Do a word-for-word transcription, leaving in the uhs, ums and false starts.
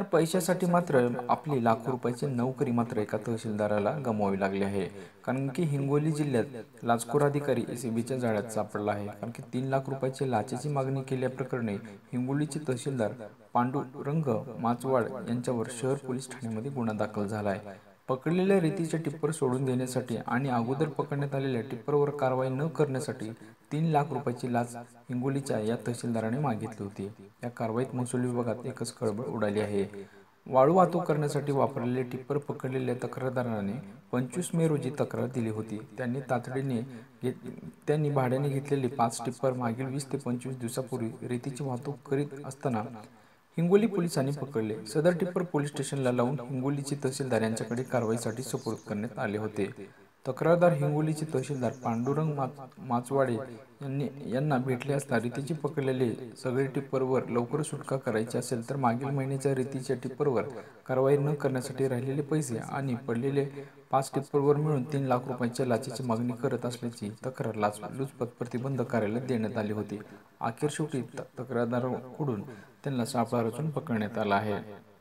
तर पैशासाठी मात्र आपली लाखो रुपयाची नोकरी मात्र एका तहसीलदाराला गमवावी लागली आहे. कारण की हिंगोली जिल्ह्यात लाचखोर अधिकारी एसीबीच्या जाळ्यात सापडला आहे. कारण की तीन लाख रुपयाची लाचेची मागणी केल्याप्रकरणी हिंगोलीचे तहसीलदार पांडुरंग माचवाड यांच्यावर शहर पोलीस ठाण्यामध्ये गुन्हा दाखल झाला आहे. पकडलेल्या रेतीचे टिप्पर सोडून देण्यासाठी आणि अगोदर पकडण्यात आलेल्या टिप्परवर कारवाई न करण्यासाठी तीन लाख रुपयाची लाच हिंगोलीच्या या तहसीलदाराने मागितली होती. या कारवाईत महसूल विभागात एकच खळबळ उडाली आहे. वाळू वाहतूक करण्यासाठी वापरलेले टिप्पर पकडलेल्या तक्रारदाराने पंचवीस मे रोजी तक्रार दिली होती. त्यांनी तातडीने घेत त्यांनी भाड्याने घेतलेले पाच टिप्पर मागील वीस ते पंचवीस दिवसापूर्वी रेतीची वाहतूक करीत असताना हिंगोली पोलिसांनी पकडले. सदर टिप्पर पोलीस स्टेशनला लावून हिंगोलीचे तहसीलदार यांच्याकडे कारवाईसाठी सुपूर्द करण्यात आले होते. तक्रारदार हिंगोलीचे तहसीलदार पांडुरंग माच माचवाडे यांनी यांना भेटले असता रेतीची पकडलेले सगळे टिप्परवर लवकर सुटका करायची असेल तर मागील महिन्याच्या रेतीच्या टिप्परवर कारवाई न करण्यासाठी राहिलेले पैसे आणि पडलेले पाच टिप्परवर मिळून तीन लाख रुपयांच्या लाचेची मागणी करत असल्याची तक्रार लाचलुचपत प्रतिबंधक कार्यालयात देण्यात आली होती. अखेर शेवटी तक्रारदाराकडून त्यांना सापळा रचून पकडण्यात आला आहे.